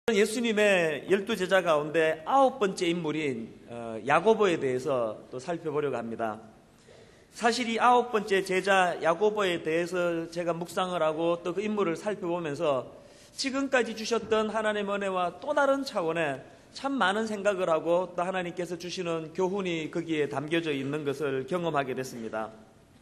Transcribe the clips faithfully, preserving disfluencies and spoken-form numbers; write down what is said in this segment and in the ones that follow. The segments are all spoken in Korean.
예수님의 열두 제자 가운데 아홉 번째 인물인 야고보에 대해서 또 살펴보려고 합니다. 사실 이 아홉 번째 제자 야고보에 대해서 제가 묵상을 하고 또 그 인물을 살펴보면서 지금까지 주셨던 하나님의 은혜와 또 다른 차원의 참 많은 생각을 하고 또 하나님께서 주시는 교훈이 거기에 담겨져 있는 것을 경험하게 됐습니다.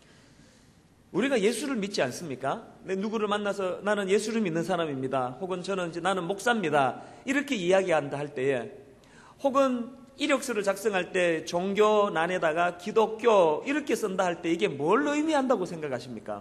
우리가 예수를 믿지 않습니까? 누구를 만나서 나는 예수를 믿는 사람입니다. 혹은 저는 이제 나는 목사입니다. 이렇게 이야기한다 할 때에, 혹은 이력서를 작성할 때 종교란에다가 기독교 이렇게 쓴다 할 때 이게 뭘 의미한다고 생각하십니까?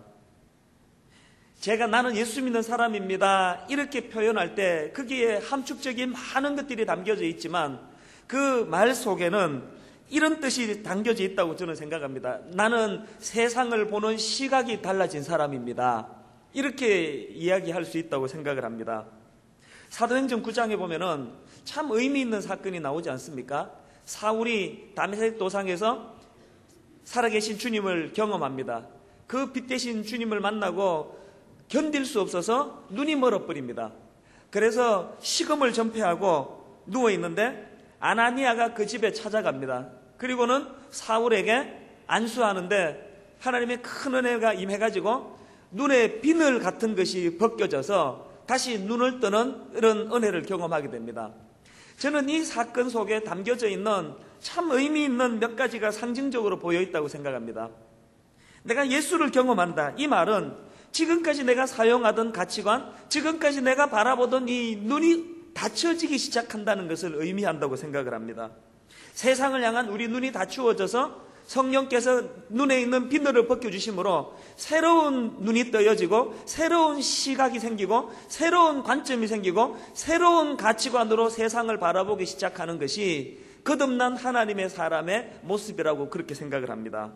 제가 나는 예수 믿는 사람입니다. 이렇게 표현할 때 거기에 함축적인 많은 것들이 담겨져 있지만 그 말 속에는 이런 뜻이 담겨져 있다고 저는 생각합니다. 나는 세상을 보는 시각이 달라진 사람입니다. 이렇게 이야기할 수 있다고 생각을 합니다. 사도행전 구 장에 보면은 참 의미 있는 사건이 나오지 않습니까? 사울이 다메섹 도상에서 살아계신 주님을 경험합니다. 그 빛 대신 주님을 만나고 견딜 수 없어서 눈이 멀어버립니다. 그래서 식음을 전폐하고 누워있는데 아나니아가 그 집에 찾아갑니다. 그리고는 사울에게 안수하는데 하나님의 큰 은혜가 임해가지고 눈에 비늘 같은 것이 벗겨져서 다시 눈을 뜨는 이런 은혜를 경험하게 됩니다. 저는 이 사건 속에 담겨져 있는 참 의미 있는 몇 가지가 상징적으로 보여 있다고 생각합니다. 내가 예수를 경험한다. 이 말은 지금까지 내가 사용하던 가치관, 지금까지 내가 바라보던 이 눈이 닫혀지기 시작한다는 것을 의미한다고 생각을 합니다. 세상을 향한 우리 눈이 닫히어져서 성령께서 눈에 있는 비늘을 벗겨주심으로 새로운 눈이 떠여지고 새로운 시각이 생기고 새로운 관점이 생기고 새로운 가치관으로 세상을 바라보기 시작하는 것이 거듭난 하나님의 사람의 모습이라고 그렇게 생각을 합니다.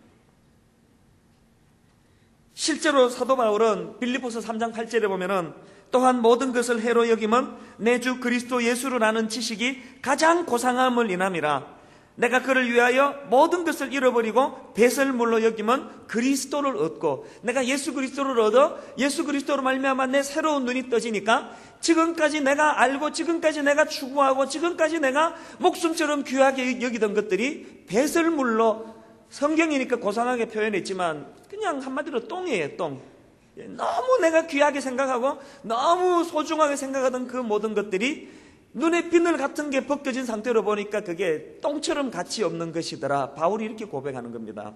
실제로 사도 바울은 빌립보서 삼 장 팔 절에 보면은 또한 모든 것을 해로 여김은 내 주 그리스도 예수를 아는 지식이 가장 고상함을 인함이라. 내가 그를 위하여 모든 것을 잃어버리고 배설물로 여김은 그리스도를 얻고, 내가 예수 그리스도를 얻어 예수 그리스도로 말미암아 내 새로운 눈이 떠지니까 지금까지 내가 알고 지금까지 내가 추구하고 지금까지 내가 목숨처럼 귀하게 여기던 것들이 배설물로, 성경이니까 고상하게 표현했지만 그냥 한마디로 똥이에요. 똥. 너무 내가 귀하게 생각하고 너무 소중하게 생각하던 그 모든 것들이 눈에 비늘 같은 게 벗겨진 상태로 보니까 그게 똥처럼 가치 없는 것이더라. 바울이 이렇게 고백하는 겁니다.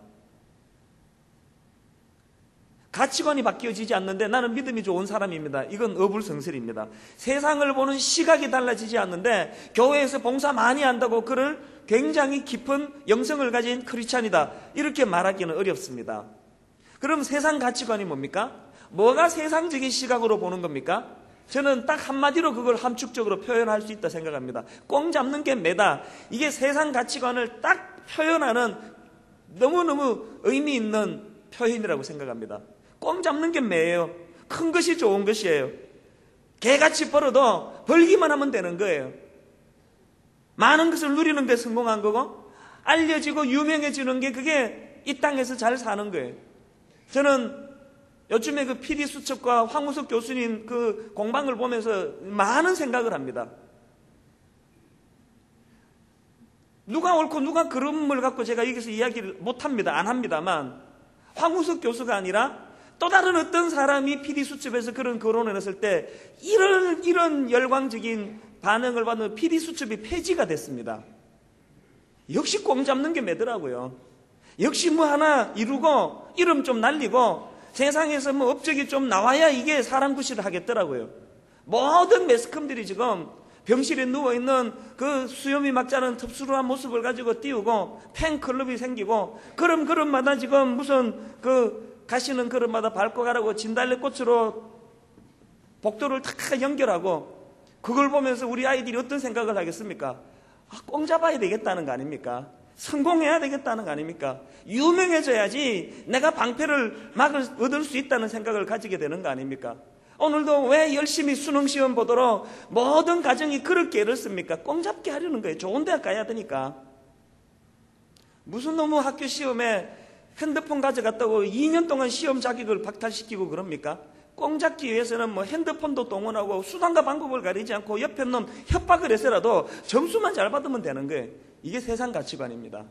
가치관이 바뀌어지지 않는데 나는 믿음이 좋은 사람입니다. 이건 어불성설입니다. 세상을 보는 시각이 달라지지 않는데 교회에서 봉사 많이 한다고 그를 굉장히 깊은 영성을 가진 크리스찬이다. 이렇게 말하기는 어렵습니다. 그럼 세상 가치관이 뭡니까? 뭐가 세상적인 시각으로 보는 겁니까? 저는 딱 한마디로 그걸 함축적으로 표현할 수 있다 생각합니다. 꽁 잡는 게 매다. 이게 세상 가치관을 딱 표현하는 너무너무 의미 있는 표현이라고 생각합니다. 꽁 잡는 게 매예요. 큰 것이 좋은 것이에요. 개같이 벌어도 벌기만 하면 되는 거예요. 많은 것을 누리는 게 성공한 거고 알려지고 유명해지는 게 그게 이 땅에서 잘 사는 거예요. 저는 요즘에 그 피디 수첩과 황우석 교수님 그 공방을 보면서 많은 생각을 합니다. 누가 옳고 누가 그름을 갖고 제가 여기서 이야기를 못합니다. 안 합니다만 황우석 교수가 아니라 또 다른 어떤 사람이 피디 수첩에서 그런 거론을 했을 때 이런 이런 열광적인 반응을 받는 피디 수첩이 폐지가 됐습니다. 역시 꽁 잡는 게 매더라고요. 역시 뭐 하나 이루고 이름 좀 날리고 세상에서 뭐 업적이 좀 나와야 이게 사람 구실을 하겠더라고요. 모든 매스컴들이 지금 병실에 누워있는 그 수염이 막지 않은 텁수루한 모습을 가지고 띄우고 팬클럽이 생기고 그럼 그럼마다 지금 무슨 그 가시는 그릇마다 밟고 가라고 진달래꽃으로 복도를 탁 연결하고 그걸 보면서 우리 아이들이 어떤 생각을 하겠습니까? 아, 꽁 잡아야 되겠다는 거 아닙니까? 성공해야 되겠다는 거 아닙니까? 유명해져야지 내가 방패를 막을 얻을 수 있다는 생각을 가지게 되는 거 아닙니까? 오늘도 왜 열심히 수능시험 보도록 모든 가정이 그렇게 애를 씁니까? 꽁 잡게 하려는 거예요. 좋은 대학 가야 되니까. 무슨 놈의 학교 시험에 핸드폰 가져갔다고 이 년 동안 시험 자격을 박탈시키고 그럽니까? 꽁 잡기 위해서는 뭐 핸드폰도 동원하고 수단과 방법을 가리지 않고 옆에 놈 협박을 해서라도 점수만 잘 받으면 되는 거예요. 이게 세상 가치관입니다.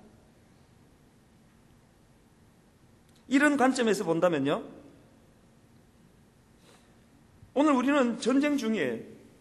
이런 관점에서 본다면요, 오늘 우리는 전쟁 중이에요.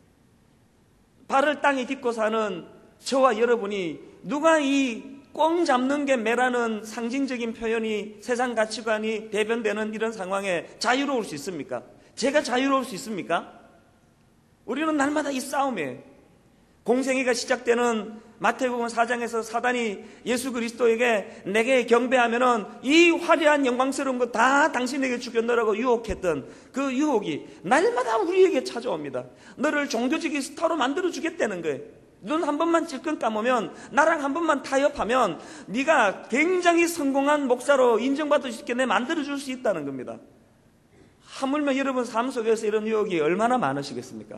발을 땅에 딛고 사는 저와 여러분이 누가 이 꽁 잡는 게 매라는 상징적인 표현이 세상 가치관이 대변되는 이런 상황에 자유로울 수 있습니까? 제가 자유로울 수 있습니까? 우리는 날마다 이 싸움에, 공생애가 시작되는 마태복음 사 장에서 사단이 예수 그리스도에게 내게 경배하면은 이 화려한 영광스러운 거 다 당신에게 주겠노라고 유혹했던 그 유혹이 날마다 우리에게 찾아옵니다. 너를 종교적인 스타로 만들어 주겠다는 거예요. 눈 한 번만 찔끔 감으면, 나랑 한 번만 타협하면 네가 굉장히 성공한 목사로 인정받을 수 있게 내 만들어줄 수 있다는 겁니다. 하물며 여러분 삶 속에서 이런 유혹이 얼마나 많으시겠습니까?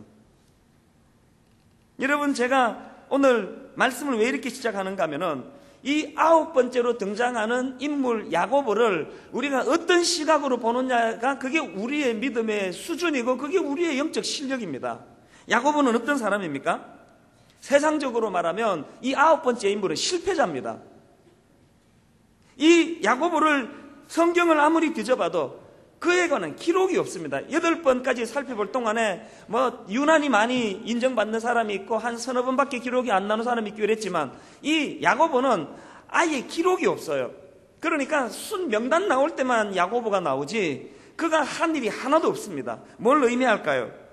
여러분, 제가 오늘 말씀을 왜 이렇게 시작하는가 하면은 이 아홉 번째로 등장하는 인물 야고보를 우리가 어떤 시각으로 보느냐가 그게 우리의 믿음의 수준이고 그게 우리의 영적 실력입니다. 야고보는 어떤 사람입니까? 세상적으로 말하면 이 아홉 번째 인물은 실패자입니다. 이 야고보를 성경을 아무리 뒤져봐도 그에 관한 기록이 없습니다. 여덟 번까지 살펴볼 동안에 뭐 유난히 많이 인정받는 사람이 있고 한 서너 번밖에 기록이 안 나는 사람이 있고 이랬지만 이 야고보는 아예 기록이 없어요. 그러니까 순 명단 나올 때만 야고보가 나오지 그가 한 일이 하나도 없습니다. 뭘 의미할까요?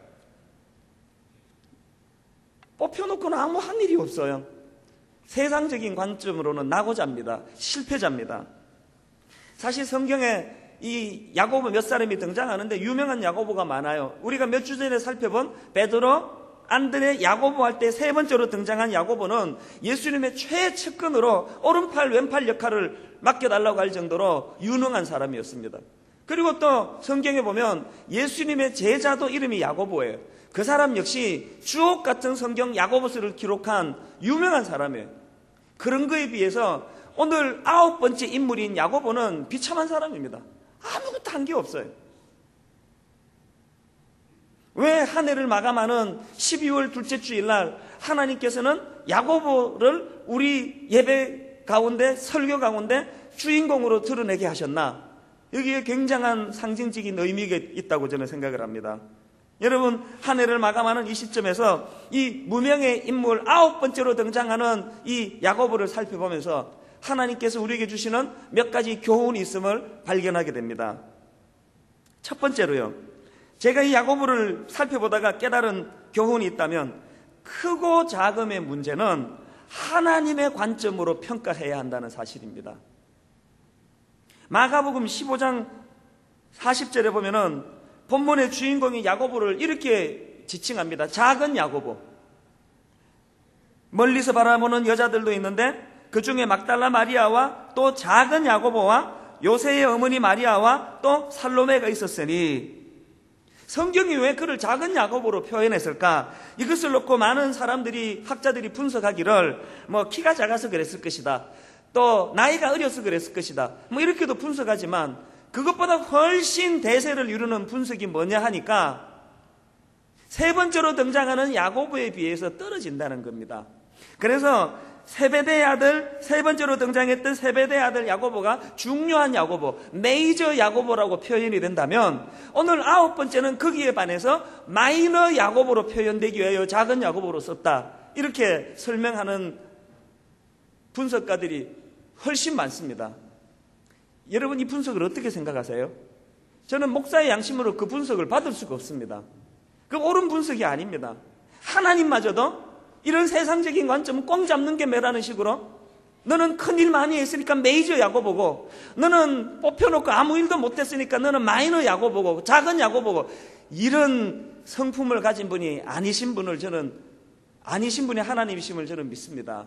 뽑혀놓고는 아무 한 일이 없어요. 세상적인 관점으로는 낙오자입니다. 실패자입니다. 사실 성경에 이 야고보 몇 사람이 등장하는데 유명한 야고보가 많아요. 우리가 몇 주 전에 살펴본 베드로, 안드레, 야고보 할 때 세 번째로 등장한 야고보는 예수님의 최측근으로 오른팔 왼팔 역할을 맡겨달라고 할 정도로 유능한 사람이었습니다. 그리고 또 성경에 보면 예수님의 제자도 이름이 야고보예요. 그 사람 역시 주옥 같은 성경 야고보서를 기록한 유명한 사람이에요. 그런 거에 비해서 오늘 아홉 번째 인물인 야고보는 비참한 사람입니다. 아무것도 한 게 없어요. 왜 한 해를 마감하는 십이월 둘째 주일날 하나님께서는 야고보를 우리 예배 가운데, 설교 가운데 주인공으로 드러내게 하셨나? 여기에 굉장한 상징적인 의미가 있다고 저는 생각을 합니다. 여러분, 한 해를 마감하는 이 시점에서 이 무명의 인물 아홉 번째로 등장하는 이 야고보를 살펴보면서 하나님께서 우리에게 주시는 몇 가지 교훈이 있음을 발견하게 됩니다. 첫 번째로요, 제가 이 야고보를 살펴보다가 깨달은 교훈이 있다면 크고 작음의 문제는 하나님의 관점으로 평가해야 한다는 사실입니다. 마가복음 십오 장 사십 절에 보면은 본문의 주인공이 야고보를 이렇게 지칭합니다. 작은 야고보. 멀리서 바라보는 여자들도 있는데 그 중에 막달라 마리아와 또 작은 야고보와 요새의 어머니 마리아와 또 살로메가 있었으니, 성경이 왜 그를 작은 야고보로 표현했을까? 이것을 놓고 많은 사람들이, 학자들이 분석하기를 뭐 키가 작아서 그랬을 것이다, 또 나이가 어려서 그랬을 것이다, 뭐 이렇게도 분석하지만 그것보다 훨씬 대세를 이루는 분석이 뭐냐 하니까 세 번째로 등장하는 야고보에 비해서 떨어진다는 겁니다. 그래서 세베대의 아들, 세 번째로 등장했던 세베대의 아들 야고보가 중요한 야고보, 메이저 야고보라고 표현이 된다면 오늘 아홉 번째는 거기에 반해서 마이너 야고보로 표현되기 위하여 작은 야고보로 썼다, 이렇게 설명하는 분석가들이 훨씬 많습니다. 여러분, 이 분석을 어떻게 생각하세요? 저는 목사의 양심으로 그 분석을 받을 수가 없습니다. 그 옳은 분석이 아닙니다. 하나님마저도 이런 세상적인 관점은 꽁 잡는 게 매라는 식으로, 너는 큰일 많이 했으니까 메이저 야고보고, 너는 뽑혀놓고 아무 일도 못했으니까 너는 마이너 야고보고, 작은 야고보고, 이런 성품을 가진 분이 아니신 분을 저는, 아니신 분이 하나님이심을 저는 믿습니다.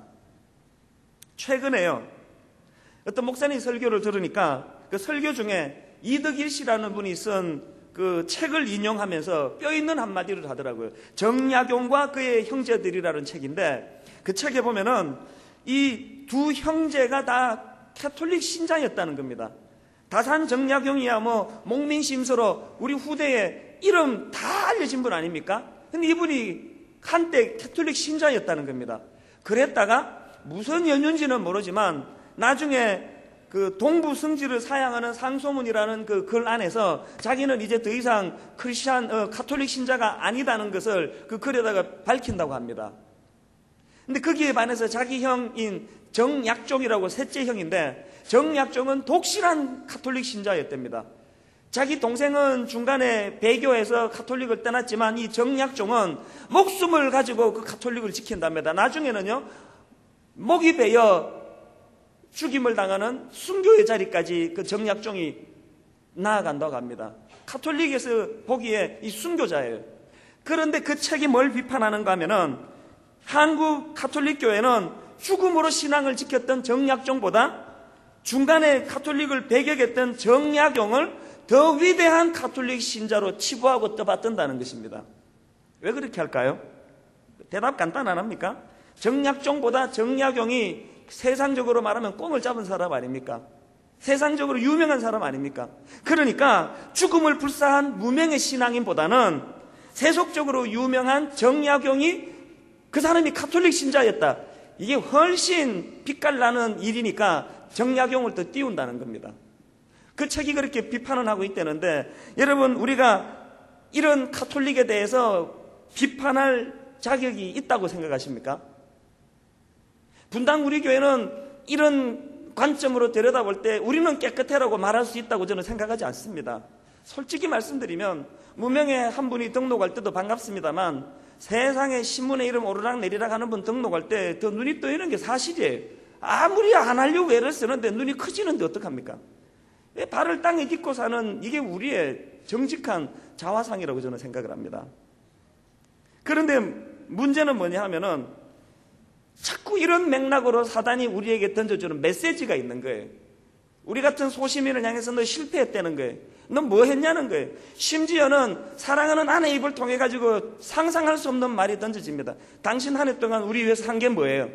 최근에요, 어떤 목사님 설교를 들으니까 그 설교 중에 이덕일 씨라는 분이 쓴 그 책을 인용하면서 뼈 있는 한마디를 하더라고요. 정약용과 그의 형제들이라는 책인데, 그 책에 보면은 이 두 형제가 다 캐톨릭 신자였다는 겁니다. 다산 정약용이야 뭐 목민심서로 우리 후대에 이름 다 알려진 분 아닙니까? 근데 이분이 한때 캐톨릭 신자였다는 겁니다. 그랬다가 무슨 연유인지는 모르지만 나중에 그 동부 성지를 사양하는 상소문이라는 그 글 안에서 자기는 이제 더 이상 크리스찬 어, 카톨릭 신자가 아니다는 것을 그 글에다가 밝힌다고 합니다. 근데 거기에 반해서 자기 형인 정약종이라고 셋째 형인데, 정약종은 독실한 카톨릭 신자였답니다. 자기 동생은 중간에 배교해서 카톨릭을 떠났지만 이 정약종은 목숨을 가지고 그 카톨릭을 지킨답니다. 나중에는요, 목이 베어 죽임을 당하는 순교의 자리까지 그 정약종이 나아간다고 합니다. 카톨릭에서 보기에 이 순교자예요. 그런데 그 책이 뭘 비판하는가 하면은, 한국 카톨릭 교회는 죽음으로 신앙을 지켰던 정약종보다 중간에 카톨릭을 배격했던 정약용을 더 위대한 카톨릭 신자로 치부하고 떠받든다는 것입니다. 왜 그렇게 할까요? 대답 간단 안 합니까? 정약종보다 정약용이 세상적으로 말하면 꽁을 잡은 사람 아닙니까? 세상적으로 유명한 사람 아닙니까? 그러니까 죽음을 불사한 무명의 신앙인보다는 세속적으로 유명한 정약용이 그 사람이 카톨릭 신자였다. 이게 훨씬 빛깔나는 일이니까 정약용을 더 띄운다는 겁니다. 그 책이 그렇게 비판을 하고 있다는데, 여러분, 우리가 이런 카톨릭에 대해서 비판할 자격이 있다고 생각하십니까? 분당 우리 교회는 이런 관점으로 들여다볼 때 우리는 깨끗해라고 말할 수 있다고 저는 생각하지 않습니다. 솔직히 말씀드리면 무명의 한 분이 등록할 때도 반갑습니다만, 세상에 신문에 이름 오르락 내리락 하는 분 등록할 때 더 눈이 떠있는 게 사실이에요. 아무리 안 하려고 애를 쓰는데 눈이 커지는데 어떡합니까? 발을 땅에 딛고 사는 이게 우리의 정직한 자화상이라고 저는 생각을 합니다. 그런데 문제는 뭐냐 하면은 자꾸 이런 맥락으로 사단이 우리에게 던져주는 메시지가 있는 거예요. 우리 같은 소시민을 향해서 너 실패했다는 거예요. 너 뭐 했냐는 거예요. 심지어는 사랑하는 아내 입을 통해 가지고 상상할 수 없는 말이 던져집니다. 당신 한 해 동안 우리 위해서 한 게 뭐예요?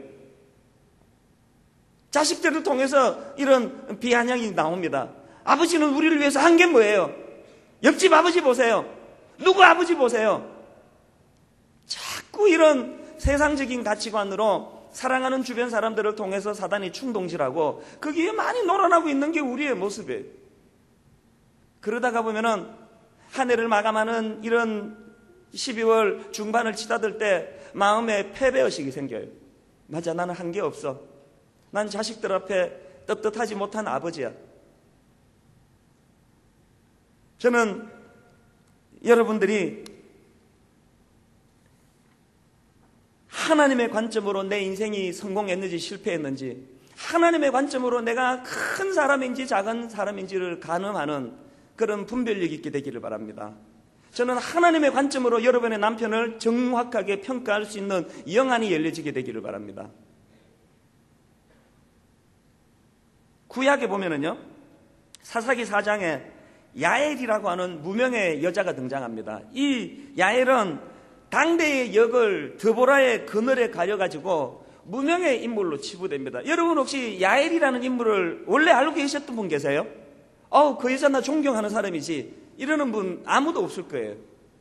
자식들을 통해서 이런 비아냥이 나옵니다. 아버지는 우리를 위해서 한 게 뭐예요? 옆집 아버지 보세요. 누구 아버지 보세요. 자꾸 이런 세상적인 가치관으로 사랑하는 주변 사람들을 통해서 사단이 충동질하고 거기에 많이 놀아나고 있는 게 우리의 모습이에요. 그러다가 보면은 한 해를 마감하는 이런 십이월 중반을 치닫을 때 마음에 패배의식이 생겨요. 맞아, 나는 한 게 없어. 난 자식들 앞에 떳떳하지 못한 아버지야. 저는 여러분들이 하나님의 관점으로 내 인생이 성공했는지 실패했는지, 하나님의 관점으로 내가 큰 사람인지 작은 사람인지를 가늠하는 그런 분별력이 있게 되기를 바랍니다. 저는 하나님의 관점으로 여러분의 남편을 정확하게 평가할 수 있는 영안이 열려지게 되기를 바랍니다. 구약에 보면은요, 사사기 사 장에 야엘이라고 하는 무명의 여자가 등장합니다. 이 야엘은 당대의 역을 드보라의 그늘에 가려가지고 무명의 인물로 치부됩니다. 여러분 혹시 야엘이라는 인물을 원래 알고 계셨던 분 계세요? 어, 그 여자 나 존경하는 사람이지, 이러는 분 아무도 없을 거예요.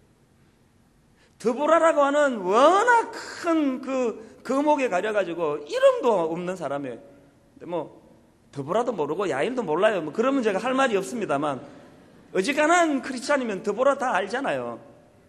드보라라고 하는 워낙 큰 그 거목에 가려가지고 이름도 없는 사람이에요. 근데 뭐 드보라도 모르고 야엘도 몰라요. 뭐 그러면 제가 할 말이 없습니다만, 어지간한 크리스찬이면 드보라 다 알잖아요.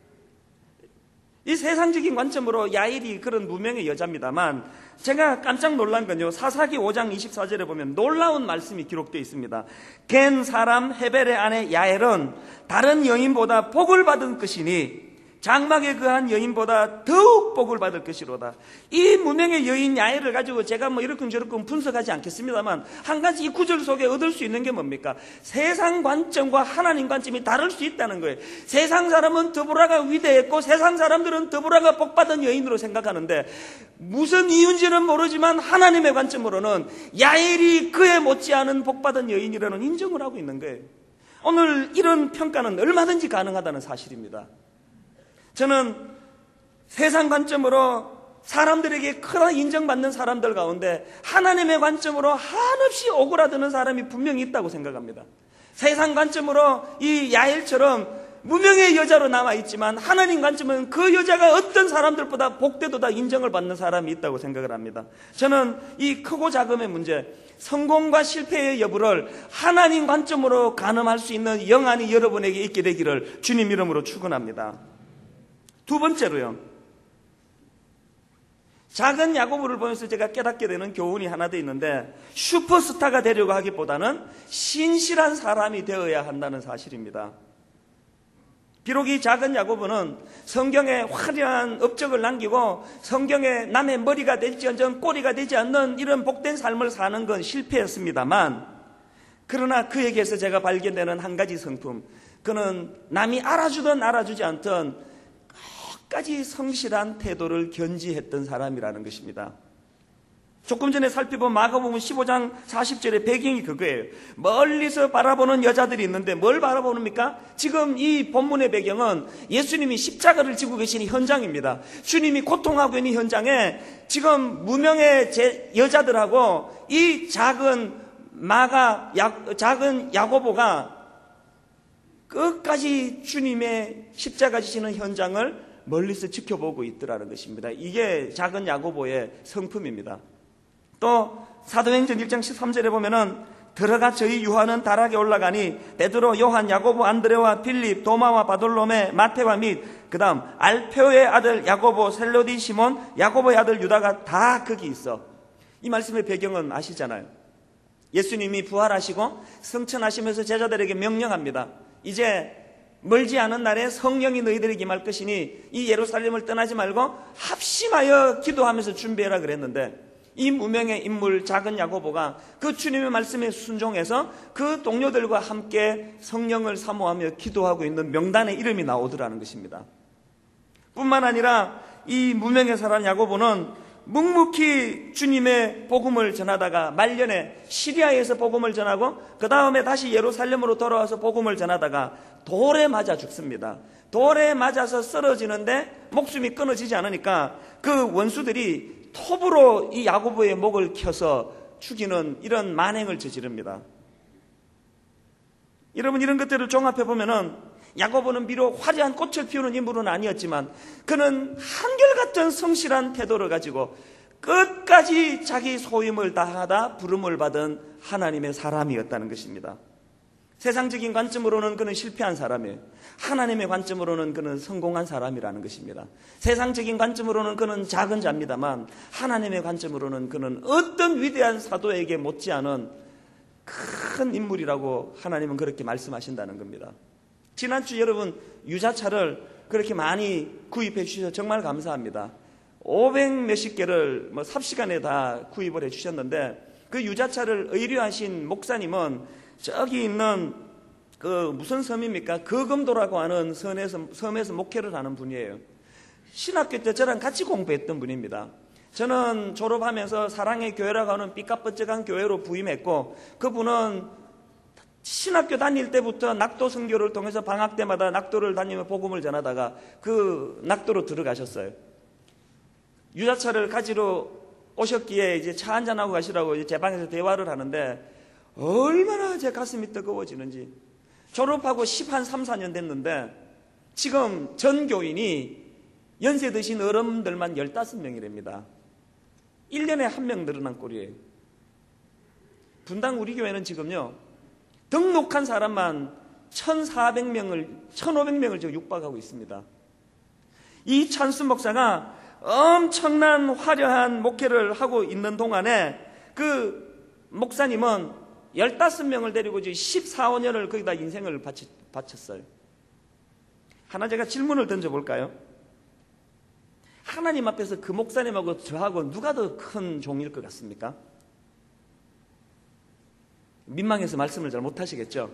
이 세상적인 관점으로 야엘이 그런 무명의 여자입니다만, 제가 깜짝 놀란 건요, 사사기 오 장 이십사 절에 보면 놀라운 말씀이 기록되어 있습니다. 겐 사람 헤벨의 아내 야엘은 다른 여인보다 복을 받은 것이니 장막에 거한 여인보다 더욱 복을 받을 것이로다. 이 무명의 여인 야엘을 가지고 제가 뭐 이렇게 저렇게 분석하지 않겠습니다만, 한 가지 이 구절 속에 얻을 수 있는 게 뭡니까? 세상 관점과 하나님 관점이 다를 수 있다는 거예요. 세상 사람은 드보라가 위대했고 세상 사람들은 드보라가 복받은 여인으로 생각하는데, 무슨 이유인지는 모르지만 하나님의 관점으로는 야엘이 그에 못지않은 복받은 여인이라는 인정을 하고 있는 거예요. 오늘 이런 평가는 얼마든지 가능하다는 사실입니다. 저는 세상 관점으로 사람들에게 크게 인정받는 사람들 가운데 하나님의 관점으로 한없이 오그라드는 사람이 분명히 있다고 생각합니다. 세상 관점으로 이 야엘처럼 무명의 여자로 남아있지만 하나님 관점은 그 여자가 어떤 사람들보다 복되도다 인정을 받는 사람이 있다고 생각을 합니다. 저는 이 크고 작음의 문제, 성공과 실패의 여부를 하나님 관점으로 가늠할 수 있는 영안이 여러분에게 있게 되기를 주님 이름으로 축원합니다. 두 번째로요, 작은 야고보를 보면서 제가 깨닫게 되는 교훈이 하나 더 있는데, 슈퍼스타가 되려고 하기보다는 신실한 사람이 되어야 한다는 사실입니다. 비록 이 작은 야고보는 성경에 화려한 업적을 남기고 성경에 남의 머리가 될지언정 꼬리가 되지 않는 이런 복된 삶을 사는 건 실패였습니다만, 그러나 그에게서 제가 발견되는 한 가지 성품, 그는 남이 알아주든 알아주지 않든 끝까지 성실한 태도를 견지했던 사람이라는 것입니다. 조금 전에 살펴본 마가복음 십오 장 사십 절의 배경이 그거예요. 멀리서 바라보는 여자들이 있는데 뭘 바라보는입니까? 지금 이 본문의 배경은 예수님이 십자가를 지고 계신 현장입니다. 주님이 고통하고 있는 현장에 지금 무명의 제, 여자들하고 이 작은 마가, 야, 작은 야고보가 끝까지 주님의 십자가 지시는 현장을 멀리서 지켜보고 있더라는 것입니다. 이게 작은 야고보의 성품입니다. 또 사도행전 일 장 십삼 절에 보면은 들어가 저희 유하는 다락에 올라가니 베드로, 요한, 야고보, 안드레와 빌립, 도마와 바돌로메, 마테와 및 그 다음 알페오의 아들 야고보, 셀로디, 시몬, 야고보의 아들 유다가 다 거기 있어. 이 말씀의 배경은 아시잖아요. 예수님이 부활하시고 성천하시면서 제자들에게 명령합니다. 이제 멀지 않은 날에 성령이 너희들에게 임할 것이니 이 예루살렘을 떠나지 말고 합심하여 기도하면서 준비해라 그랬는데, 이 무명의 인물 작은 야고보가 그 주님의 말씀에 순종해서 그 동료들과 함께 성령을 사모하며 기도하고 있는 명단에 이름이 나오더라는 것입니다. 뿐만 아니라 이 무명의 사람 야고보는 묵묵히 주님의 복음을 전하다가 말년에 시리아에서 복음을 전하고 그 다음에 다시 예루살렘으로 돌아와서 복음을 전하다가 돌에 맞아 죽습니다. 돌에 맞아서 쓰러지는데 목숨이 끊어지지 않으니까 그 원수들이 톱으로 이 야고보의 목을 켜서 죽이는 이런 만행을 저지릅니다. 여러분, 이런 것들을 종합해 보면은 야고보는 비록 화려한 꽃을 피우는 인물은 아니었지만 그는 한결같은 성실한 태도를 가지고 끝까지 자기 소임을 다하다 부름을 받은 하나님의 사람이었다는 것입니다. 세상적인 관점으로는 그는 실패한 사람이에요. 하나님의 관점으로는 그는 성공한 사람이라는 것입니다. 세상적인 관점으로는 그는 작은 자입니다만 하나님의 관점으로는 그는 어떤 위대한 사도에게 못지않은 큰 인물이라고 하나님은 그렇게 말씀하신다는 겁니다. 지난주 여러분 유자차를 그렇게 많이 구입해 주셔서 정말 감사합니다. 오백 몇십 개를 뭐 삽시간에 다 구입을 해 주셨는데, 그 유자차를 의뢰하신 목사님은 저기 있는 그 무슨 섬입니까? 거금도라고 하는 섬에서, 섬에서 목회를 하는 분이에요. 신학교 때 저랑 같이 공부했던 분입니다. 저는 졸업하면서 사랑의 교회라고 하는 삐까뻔쩍한 교회로 부임했고, 그분은 신학교 다닐 때부터 낙도 선교를 통해서 방학 때마다 낙도를 다니며 복음을 전하다가 그 낙도로 들어가셨어요. 유자차를 가지러 오셨기에 이제 차 한잔하고 가시라고 이제 제 방에서 대화를 하는데 얼마나 제 가슴이 뜨거워지는지. 졸업하고 한 삼, 사 년 됐는데 지금 전 교인이 연세 드신 어른들만 열다섯 명이랍니다. 일 년에 한 명 늘어난 꼴이에요. 분당 우리 교회는 지금요 등록한 사람만 천사백 명을, 천오백 명을 지금 육박하고 있습니다. 이 찬순 목사가 엄청난 화려한 목회를 하고 있는 동안에 그 목사님은 열다섯 명을 데리고 지금 십사, 오 년을 거기다 인생을 바쳤어요. 하나 제가 질문을 던져볼까요? 하나님 앞에서 그 목사님하고 저하고 누가 더 큰 종일 것 같습니까? 민망해서 말씀을 잘 못하시겠죠?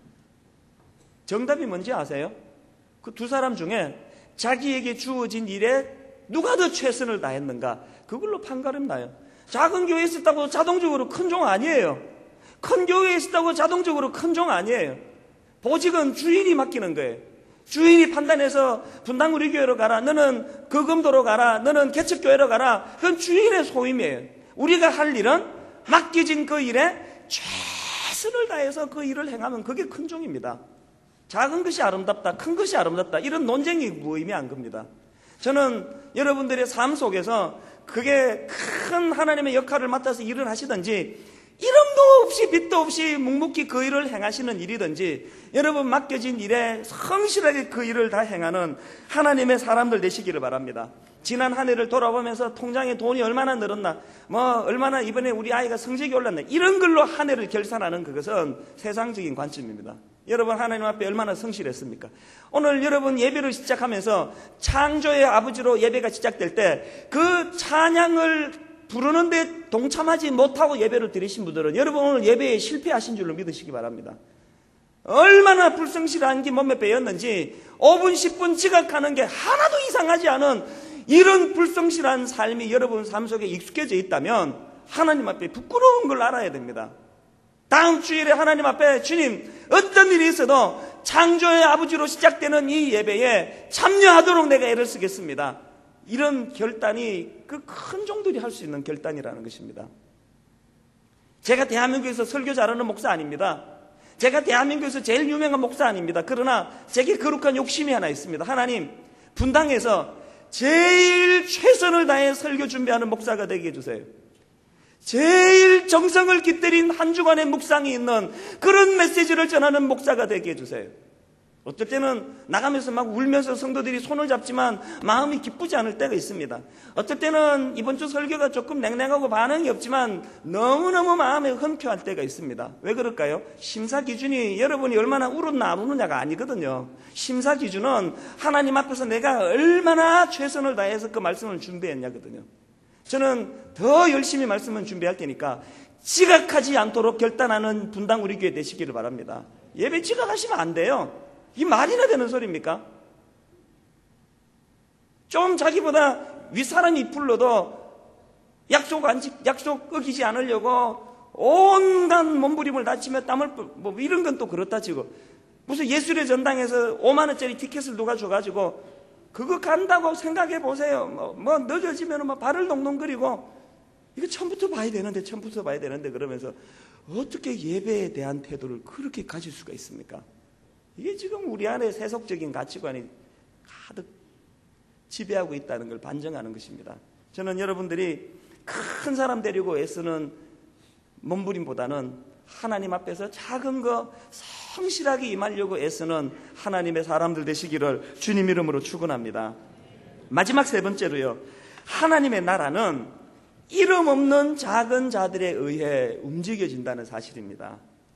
정답이 뭔지 아세요? 그 두 사람 중에 자기에게 주어진 일에 누가 더 최선을 다했는가, 그걸로 판가름 나요. 작은 교회에 있었다고 자동적으로 큰 종 아니에요. 큰 교회에 있었다고 자동적으로 큰 종 아니에요. 보직은 주인이 맡기는 거예요. 주인이 판단해서 분당 우리 교회로 가라, 너는 거금도로 가라, 너는 개척교회로 가라, 그건 주인의 소임이에요. 우리가 할 일은 맡겨진 그 일에 최선을 다해서 그 일을 행하면 그게 큰 종입니다. 작은 것이 아름답다, 큰 것이 아름답다, 이런 논쟁이 무의미한 겁니다. 저는 여러분들의 삶 속에서 그게 큰 하나님의 역할을 맡아서 일을 하시든지, 이름도 없이 빛도 없이 묵묵히 그 일을 행하시는 일이든지, 여러분 맡겨진 일에 성실하게 그 일을 다 행하는 하나님의 사람들 되시기를 바랍니다. 지난 한 해를 돌아보면서 통장에 돈이 얼마나 늘었나, 뭐 얼마나 이번에 우리 아이가 성적이 올랐나, 이런 걸로 한 해를 결산하는 그것은 세상적인 관점입니다. 여러분 하나님 앞에 얼마나 성실했습니까? 오늘 여러분 예배를 시작하면서 창조의 아버지로 예배가 시작될 때 그 찬양을 부르는데 동참하지 못하고 예배를 드리신 분들은 여러분 오늘 예배에 실패하신 줄로 믿으시기 바랍니다. 얼마나 불성실한 게 몸에 배였는지 오 분 십 분 지각하는 게 하나도 이상하지 않은 이런 불성실한 삶이 여러분 삶 속에 익숙해져 있다면 하나님 앞에 부끄러운 걸 알아야 됩니다. 다음 주일에 하나님 앞에 주님, 어떤 일이 있어도 창조의 아버지로 시작되는 이 예배에 참여하도록 내가 애를 쓰겠습니다. 이런 결단이 그 큰 종들이 할 수 있는 결단이라는 것입니다. 제가 대한민국에서 설교 잘하는 목사 아닙니다. 제가 대한민국에서 제일 유명한 목사 아닙니다. 그러나 제게 거룩한 욕심이 하나 있습니다. 하나님, 분당에서 제일 최선을 다해 설교 준비하는 목사가 되게 해주세요. 제일 정성을 깃들인 한 주간의 묵상이 있는 그런 메시지를 전하는 목사가 되게 해주세요. 어떨 때는 나가면서 막 울면서 성도들이 손을 잡지만 마음이 기쁘지 않을 때가 있습니다. 어떨 때는 이번 주 설교가 조금 냉랭하고 반응이 없지만 너무너무 마음에 흔쾌할 때가 있습니다. 왜 그럴까요? 심사 기준이 여러분이 얼마나 울었나 안 우느냐가 아니거든요. 심사 기준은 하나님 앞에서 내가 얼마나 최선을 다해서 그 말씀을 준비했냐거든요. 저는 더 열심히 말씀을 준비할 테니까 지각하지 않도록 결단하는 분당 우리 교회 되시기를 바랍니다. 예배 지각하시면 안 돼요. 이 말이나 되는 소리입니까? 좀 자기보다 윗사람이 불러도 약속 안 지, 약속 어기지 않으려고 온갖 몸부림을 다치며 땀을 뭐 이런 건 또 그렇다 치고 무슨 예술의 전당에서 오만 원짜리 티켓을 누가 줘가지고 그거 간다고 생각해 보세요. 뭐, 뭐 늦어지면 막 발을 동동거리고 이거 처음부터 봐야 되는데 처음부터 봐야 되는데 그러면서 어떻게 예배에 대한 태도를 그렇게 가질 수가 있습니까? 이게 지금 우리 안에 세속적인 가치관이 가득 지배하고 있다는 걸 반증하는 것입니다. 저는 여러분들이 큰 사람 되려고 애쓰는 몸부림보다는 하나님 앞에서 작은 거 성실하게 임하려고 애쓰는 하나님의 사람들 되시기를 주님 이름으로 축원합니다. 마지막 세 번째로요. 하나님의 나라는 이름 없는 작은 자들에 의해 움직여진다는 사실입니다.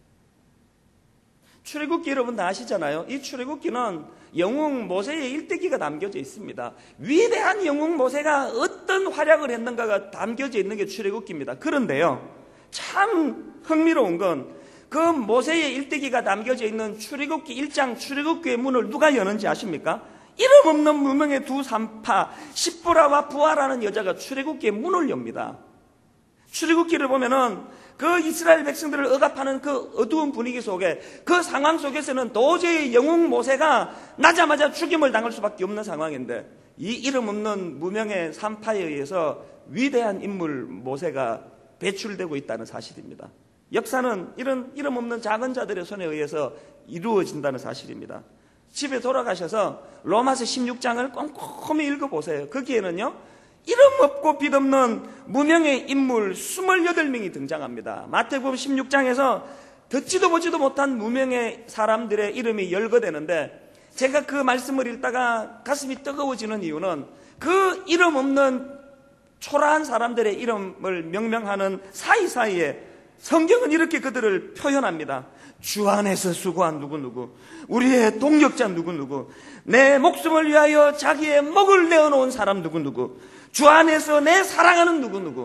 출애굽기 여러분 다 아시잖아요. 이 출애굽기는 영웅 모세의 일대기가 담겨져 있습니다. 위대한 영웅 모세가 어떤 활약을 했는가가 담겨져 있는 게 출애굽기입니다. 그런데요, 참 흥미로운 건 그 모세의 일대기가 담겨져 있는 출애굽기 일 장 출애굽기의 문을 누가 여는지 아십니까? 이름 없는 무명의 두 산파 십보라와 부하라는 여자가 출애굽기의 문을 엽니다. 출애굽기를 보면은 그 이스라엘 백성들을 억압하는 그 어두운 분위기 속에 그 상황 속에서는 도저히 영웅 모세가 나자마자 죽임을 당할 수밖에 없는 상황인데 이 이름 없는 무명의 산파에 의해서 위대한 인물 모세가 배출되고 있다는 사실입니다. 역사는 이런 이름 없는 작은 자들의 손에 의해서 이루어진다는 사실입니다. 집에 돌아가셔서 로마서 십육 장을 꼼꼼히 읽어보세요. 거기에는요, 이름 없고 빛 없는 무명의 인물 이십팔 명이 등장합니다. 마태복음 십육 장에서 듣지도 보지도 못한 무명의 사람들의 이름이 열거되는데 제가 그 말씀을 읽다가 가슴이 뜨거워지는 이유는 그 이름 없는 초라한 사람들의 이름을 명명하는 사이사이에 성경은 이렇게 그들을 표현합니다. 주 안에서 수고한 누구누구, 우리의 동력자 누구누구, 내 목숨을 위하여 자기의 목을 내어놓은 사람 누구누구, 주 안에서 내 사랑하는 누구누구.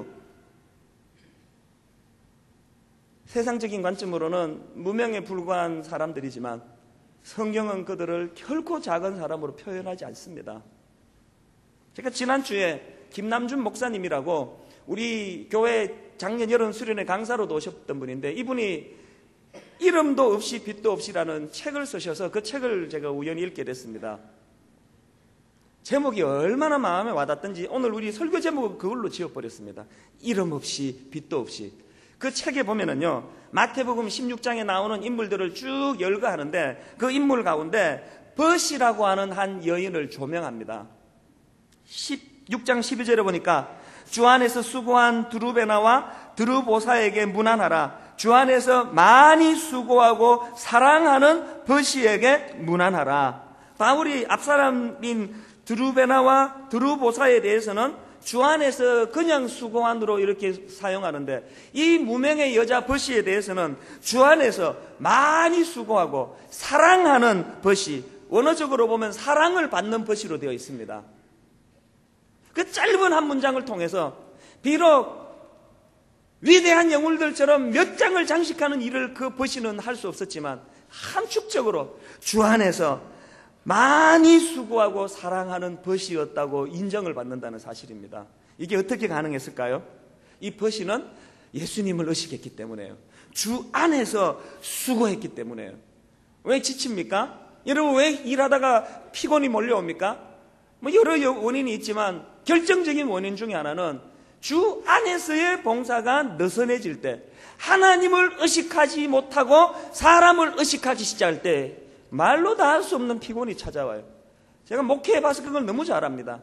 세상적인 관점으로는 무명에 불과한 사람들이지만 성경은 그들을 결코 작은 사람으로 표현하지 않습니다. 제가 지난주에 김남준 목사님이라고 우리 교회 작년 여름 수련회 강사로도 오셨던 분인데 이분이 이름도 없이 빛도 없이라는 책을 쓰셔서 그 책을 제가 우연히 읽게 됐습니다. 제목이 얼마나 마음에 와닿던지 오늘 우리 설교 제목을 그걸로 지어버렸습니다. 이름 없이 빛도 없이. 그 책에 보면은요, 마태복음 십육 장에 나오는 인물들을 쭉 열거하는데 그 인물 가운데 벗이라고 하는 한 여인을 조명합니다. 십육 장 십이 절에 보니까 주 안에서 수고한 드루베나와 드루보사에게 문안하라. 주 안에서 많이 수고하고 사랑하는 벗이에게 문안하라. 바울이 앞사람인 드루베나와 드루보사에 대해서는 주 안에서 그냥 수고한으로 이렇게 사용하는데, 이 무명의 여자 벗이에 대해서는 주 안에서 많이 수고하고 사랑하는 벗이, 원어적으로 보면 사랑을 받는 벗이로 되어 있습니다. 그 짧은 한 문장을 통해서 비록 위대한 영웅들처럼 몇 장을 장식하는 일을 그 벗이는 할 수 없었지만 함축적으로 주 안에서 많이 수고하고 사랑하는 벗이었다고 인정을 받는다는 사실입니다. 이게 어떻게 가능했을까요? 이 벗이는 예수님을 의식했기 때문에요. 주 안에서 수고했기 때문에요. 왜 지칩니까? 여러분, 왜 일하다가 피곤이 몰려옵니까? 뭐 여러 원인이 있지만 결정적인 원인 중에 하나는 주 안에서의 봉사가 느슨해질 때, 하나님을 의식하지 못하고 사람을 의식하기 시작할 때 말로 다 할 수 없는 피곤이 찾아와요. 제가 목회해봐서 그걸 너무 잘 압니다.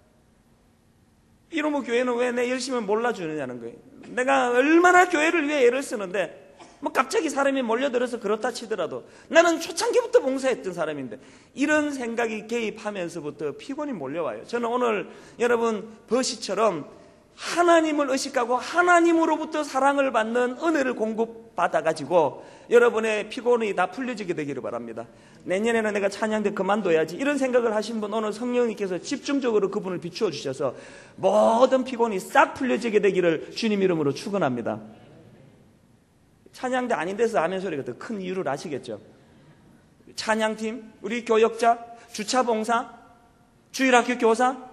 이러면 교회는 왜 내 열심을 몰라주느냐는 거예요. 내가 얼마나 교회를 위해 애를 쓰는데 뭐 갑자기 사람이 몰려들어서 그렇다 치더라도 나는 초창기부터 봉사했던 사람인데, 이런 생각이 개입하면서부터 피곤이 몰려와요. 저는 오늘 여러분 벗이처럼 하나님을 의식하고 하나님으로부터 사랑을 받는 은혜를 공급받아가지고 여러분의 피곤이 다 풀려지게 되기를 바랍니다. 내년에는 내가 찬양대 그만둬야지, 이런 생각을 하신 분, 오늘 성령님께서 집중적으로 그분을 비추어 주셔서 모든 피곤이 싹 풀려지게 되기를 주님 이름으로 축원합니다. 찬양대 아닌 데서 아멘 소리가 더 큰 이유를 아시겠죠? 찬양팀, 우리 교역자, 주차봉사, 주일학교 교사,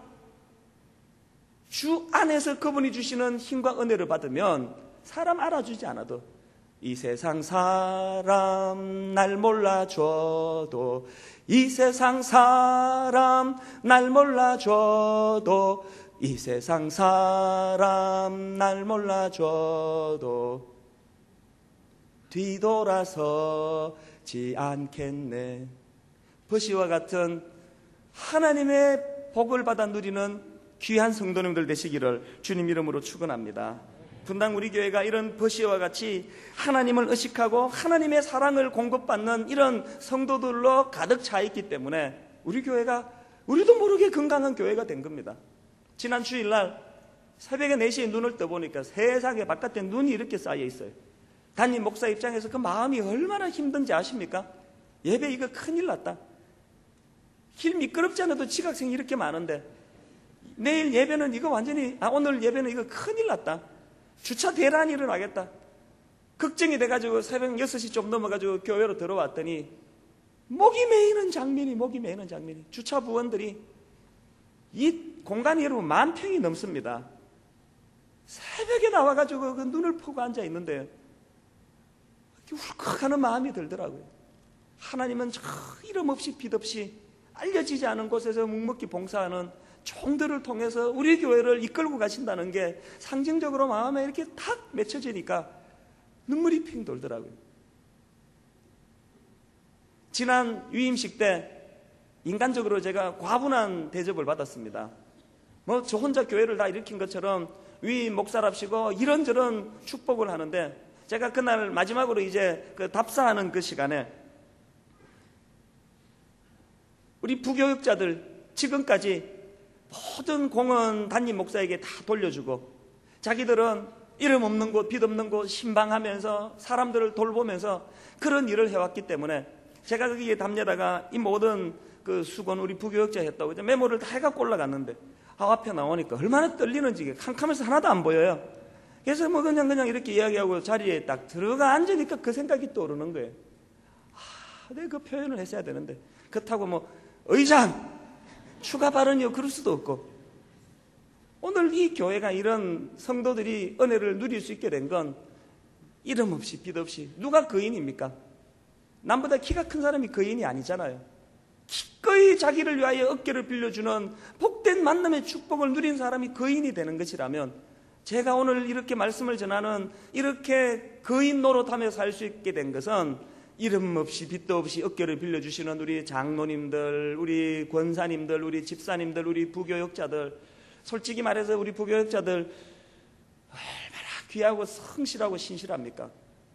주 안에서 그분이 주시는 힘과 은혜를 받으면 사람 알아주지 않아도, 이 세상 사람 날 몰라줘도, 이 세상 사람 날 몰라줘도, 이 세상 사람 날 몰라줘도 뒤돌아서지 않겠네. 벗이와 같은 하나님의 복을 받아 누리는 귀한 성도님들 되시기를 주님 이름으로 축원합니다. 분당 우리 교회가 이런 벗이와 같이 하나님을 의식하고 하나님의 사랑을 공급받는 이런 성도들로 가득 차 있기 때문에 우리 교회가 우리도 모르게 건강한 교회가 된 겁니다. 지난 주일날 새벽에 네 시에 눈을 떠보니까 세상에 바깥에 눈이 이렇게 쌓여 있어요. 담임 목사 입장에서 그 마음이 얼마나 힘든지 아십니까? 예배 이거 큰일 났다. 길 미끄럽지 않아도 지각생이 이렇게 많은데 내일 예배는 이거 완전히, 아 오늘 예배는 이거 큰일 났다. 주차 대란이 일어나겠다. 걱정이 돼가지고 새벽 여섯 시 좀 넘어가지고 교회로 들어왔더니 목이 메이는 장면이 목이 메이는 장면이 주차 부원들이, 이 공간이 여러분 만 평이 넘습니다. 새벽에 나와가지고 그 눈을 펴고 앉아 있는데 울컥하는 마음이 들더라고요. 하나님은 저 이름 없이 빛 없이 알려지지 않은 곳에서 묵묵히 봉사하는 종들을 통해서 우리 교회를 이끌고 가신다는 게 상징적으로 마음에 이렇게 탁 맺혀지니까 눈물이 핑 돌더라고요. 지난 위임식 때 인간적으로 제가 과분한 대접을 받았습니다. 뭐 저 혼자 교회를 다 일으킨 것처럼 위임 목사랍시고 이런저런 축복을 하는데, 제가 그날 마지막으로 이제 그 답사하는 그 시간에 우리 부교육자들 지금까지 모든 공은 담임 목사에게 다 돌려주고 자기들은 이름 없는 곳, 빛 없는 곳 신방하면서 사람들을 돌보면서 그런 일을 해왔기 때문에 제가 거기에 답례다가 이 모든 그 수고는 우리 부교육자 했다고 이제 메모를 다 해갖고 올라갔는데, 아, 앞에 나오니까 얼마나 떨리는지 캄캄해서 하나도 안 보여요. 그래서 뭐 그냥 그냥 이렇게 이야기하고 자리에 딱 들어가 앉으니까 그 생각이 떠오르는 거예요. 아, 내가 그 표현을 했어야 되는데, 그렇다고 뭐 의장 추가 발언이요 그럴 수도 없고, 오늘 이 교회가 이런 성도들이 은혜를 누릴 수 있게 된 건 이름 없이 빛 없이, 누가 거인입니까? 남보다 키가 큰 사람이 거인이 아니잖아요. 기꺼이 자기를 위하여 어깨를 빌려주는 복된 만남의 축복을 누린 사람이 거인이 되는 것이라면 제가 오늘 이렇게 말씀을 전하는 이렇게 거인 노릇하며 살 수 있게 된 것은 이름 없이 빚도 없이 어깨를 빌려주시는 우리 장로님들, 우리 권사님들, 우리 집사님들, 우리 부교역자들, 솔직히 말해서 우리 부교역자들 얼마나 귀하고 성실하고 신실합니까?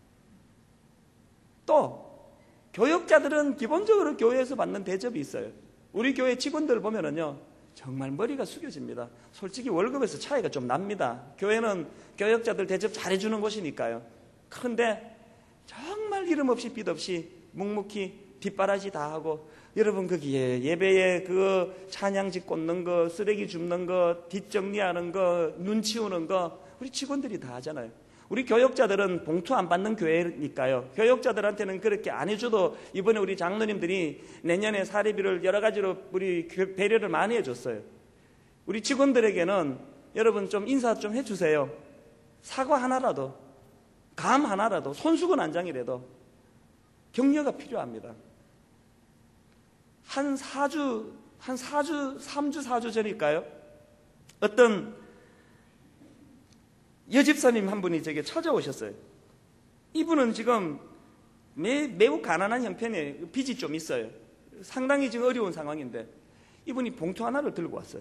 또 교역자들은 기본적으로 교회에서 받는 대접이 있어요. 우리 교회 직원들 보면은요 정말 머리가 숙여집니다. 솔직히 월급에서 차이가 좀 납니다. 교회는 교역자들 대접 잘해주는 곳이니까요. 그런데 정말 이름 없이 빚 없이 묵묵히 뒷바라지 다 하고, 여러분 거기에 예배에 그 찬양지 꽂는 거, 쓰레기 줍는 거, 뒷정리하는 거, 눈 치우는 거 우리 직원들이 다 하잖아요. 우리 교역자들은 봉투 안 받는 교회니까요. 교역자들한테는 그렇게 안 해줘도 이번에 우리 장로님들이 내년에 사례비를 여러 가지로 우리 배려를 많이 해줬어요. 우리 직원들에게는 여러분 좀 인사 좀 해주세요. 사과 하나라도, 감 하나라도, 손수건 한 장이라도 격려가 필요합니다. 한 사 주, 한 사 주, 삼 주, 사 주 전일까요? 어떤 여집사님 한 분이 제게 찾아오셨어요. 이분은 지금 매, 매우 가난한 형편에 빚이 좀 있어요. 상당히 지금 어려운 상황인데 이분이 봉투 하나를 들고 왔어요.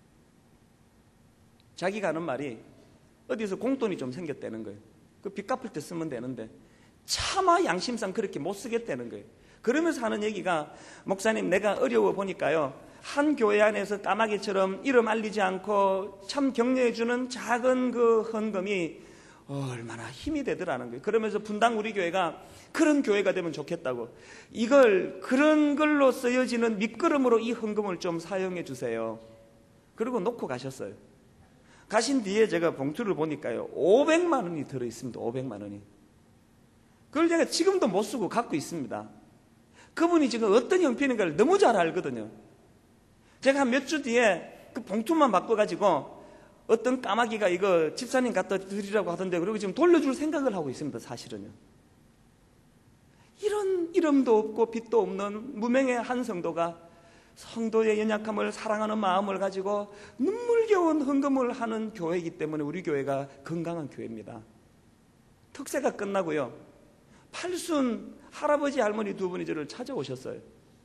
자기가 하는 말이 어디서 공돈이 좀 생겼다는 거예요. 그 빚 갚을 때 쓰면 되는데 차마 양심상 그렇게 못 쓰겠다는 거예요. 그러면서 하는 얘기가, 목사님 내가 어려워 보니까요 한 교회 안에서 까마귀처럼 이름 알리지 않고 참 격려해주는 작은 그 헌금이 얼마나 힘이 되더라는 거예요. 그러면서 분당 우리 교회가 그런 교회가 되면 좋겠다고, 이걸 그런 걸로 쓰여지는 밑거름으로 이 헌금을 좀 사용해 주세요. 그리고 놓고 가셨어요. 가신 뒤에 제가 봉투를 보니까요 오백만 원이 들어있습니다. 오백만 원이. 그걸 제가 지금도 못 쓰고 갖고 있습니다. 그분이 지금 어떤 형편인가를 너무 잘 알거든요. 제가 한 몇 주 뒤에 그 봉투만 바꿔가지고 어떤 까마귀가 이거 집사님 갖다 드리라고 하던데, 그리고 지금 돌려줄 생각을 하고 있습니다. 사실은요. 이런 이름도 없고 빚도 없는 무명의 한 성도가 성도의 연약함을 사랑하는 마음을 가지고 눈물겨운 헌금을 하는 교회이기 때문에 우리 교회가 건강한 교회입니다. 특세가 끝나고요 팔순 할아버지 할머니 두 분이 저를 찾아오셨어요.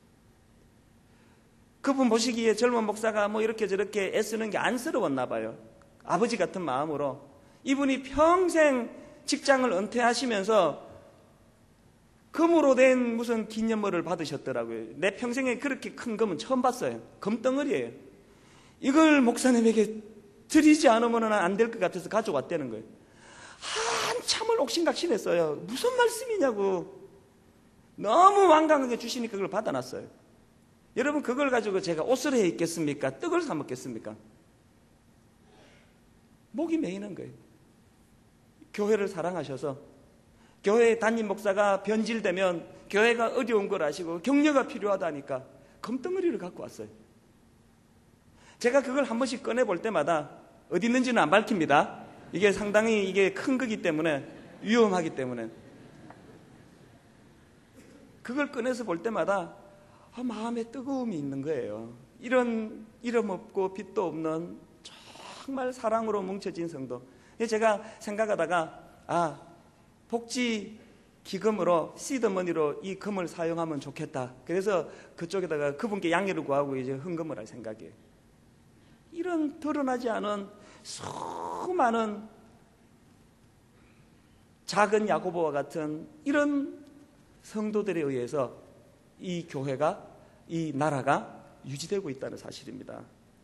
그분 보시기에 젊은 목사가 뭐 이렇게 저렇게 애쓰는 게 안쓰러웠나 봐요. 아버지 같은 마음으로. 이분이 평생 직장을 은퇴하시면서 금으로 된 무슨 기념물을 받으셨더라고요. 내 평생에 그렇게 큰 금은 처음 봤어요. 금덩어리예요. 이걸 목사님에게 드리지 않으면 안 될 것 같아서 가져왔다는 거예요. 한참을 옥신각신했어요. 무슨 말씀이냐고. 너무 완강하게 주시니까 그걸 받아놨어요. 여러분 그걸 가지고 제가 옷을 해 입겠습니까? 떡을 사 먹겠습니까? 목이 메이는 거예요. 교회를 사랑하셔서 교회 담임 목사가 변질되면 교회가 어려운 걸 아시고 격려가 필요하다니까 금덩어리를 갖고 왔어요. 제가 그걸 한 번씩 꺼내볼 때마다 어디 있는지는 안 밝힙니다. 이게 상당히 이게 큰 거기 때문에, 위험하기 때문에. 그걸 꺼내서 볼 때마다 아, 마음에 뜨거움이 있는 거예요. 이런 이름 없고 빚도 없는 정말 사랑으로 뭉쳐진 성도. 제가 생각하다가 아 복지 기금으로 시드머니로 이 금을 사용하면 좋겠다. 그래서 그쪽에다가 그분께 양해를 구하고 이제 헌금을 할 생각이에요. 이런 드러나지 않은 수많은 작은 야고보와 같은 이런 성도들에 의해서 이 교회가, 이 나라가 유지되고 있다는 사실입니다.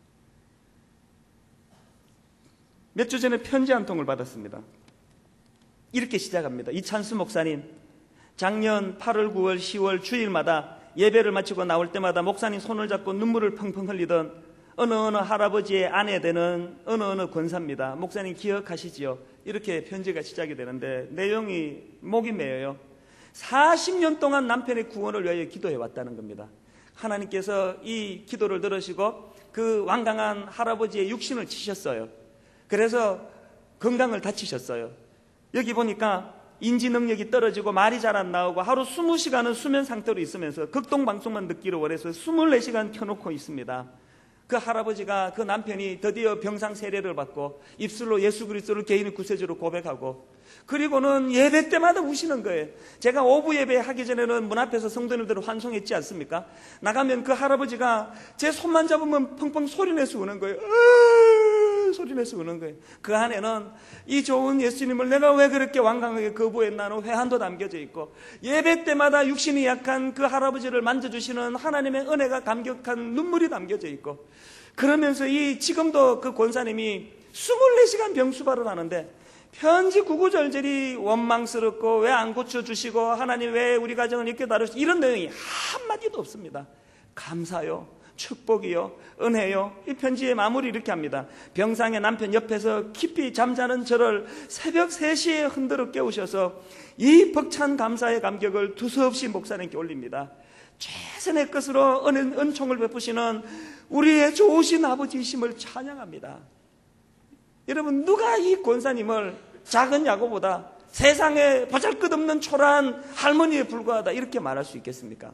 몇 주 전에 편지 한 통을 받았습니다. 이렇게 시작합니다. 이찬수 목사님, 작년 팔월, 구월, 시월 주일마다 예배를 마치고 나올 때마다 목사님 손을 잡고 눈물을 펑펑 흘리던 어느 어느 할아버지의 아내 되는 어느 어느 권사입니다. 목사님 기억하시지요? 이렇게 편지가 시작이 되는데 내용이 목이 메여요. 사십 년 동안 남편의 구원을 위하여 기도해 왔다는 겁니다. 하나님께서 이 기도를 들으시고 그 완강한 할아버지의 육신을 치셨어요. 그래서 건강을 다치셨어요. 여기 보니까 인지 능력이 떨어지고 말이 잘 안 나오고 하루 이십 시간은 수면 상태로 있으면서 극동방송만 듣기를 원해서 이십사 시간 켜놓고 있습니다. 그 할아버지가 그 남편이 드디어 병상 세례를 받고 입술로 예수 그리스도를 개인의 구세주로 고백하고 그리고는 예배 때마다 우시는 거예요. 제가 오부 예배 하기 전에는 문 앞에서 성도님들을 환송했지 않습니까? 나가면 그 할아버지가 제 손만 잡으면 펑펑 소리내서 우는 거예요. 으으으 소리내서 우는 거예요. 그 안에는 이 좋은 예수님을 내가 왜 그렇게 완강하게 거부했나는 회한도 담겨져 있고 예배 때마다 육신이 약한 그 할아버지를 만져주시는 하나님의 은혜가 감격한 눈물이 담겨져 있고 그러면서 이 지금도 그 권사님이 이십사 시간 병수발을 하는데 편지 구구절절이 원망스럽고 왜 안 고쳐주시고 하나님 왜 우리 가정을 이렇게 다루시고 이런 내용이 한마디도 없습니다. 감사요, 축복이요, 은혜요. 이 편지의 마무리 이렇게 합니다. 병상의 남편 옆에서 깊이 잠자는 저를 새벽 세 시에 흔들어 깨우셔서 이 벅찬 감사의 감격을 두서없이 목사님께 올립니다. 최선의 것으로 은, 은총을 베푸시는 우리의 좋으신 아버지이심을 찬양합니다. 여러분, 누가 이 권사님을 작은 야고보다 세상에 보잘것없는 초라한 할머니에 불과하다 이렇게 말할 수 있겠습니까?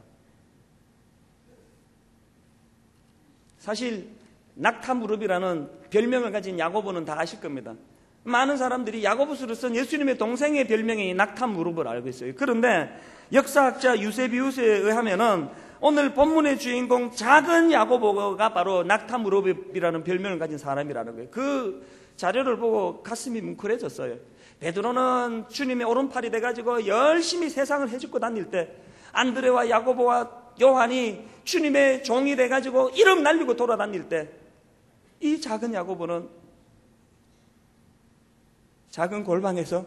사실 낙타무릎이라는 별명을 가진 야고보는 다 아실 겁니다. 많은 사람들이 야고보서를 쓴 예수님의 동생의 별명이 낙타무릎을 알고 있어요. 그런데 역사학자 유세비우스에 의하면은 오늘 본문의 주인공 작은 야고보가 바로 낙타무릎이라는 별명을 가진 사람이라는 거예요. 그 자료를 보고 가슴이 뭉클해졌어요. 베드로는 주님의 오른팔이 돼가지고 열심히 세상을 해주고 다닐 때 안드레와 야고보와 요한이 주님의 종이 돼가지고 이름 날리고 돌아다닐 때 이 작은 야고보는 작은 골방에서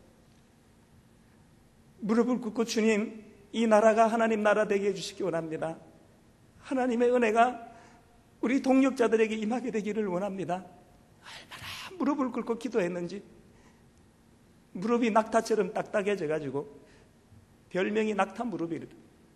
무릎을 꿇고 주님, 이 나라가 하나님 나라 되게 해주시기 원합니다. 하나님의 은혜가 우리 동역자들에게 임하게 되기를 원합니다. 얼마나 무릎을 꿇고 기도했는지 무릎이 낙타처럼 딱딱해져가지고 별명이 낙타 무릎이래요.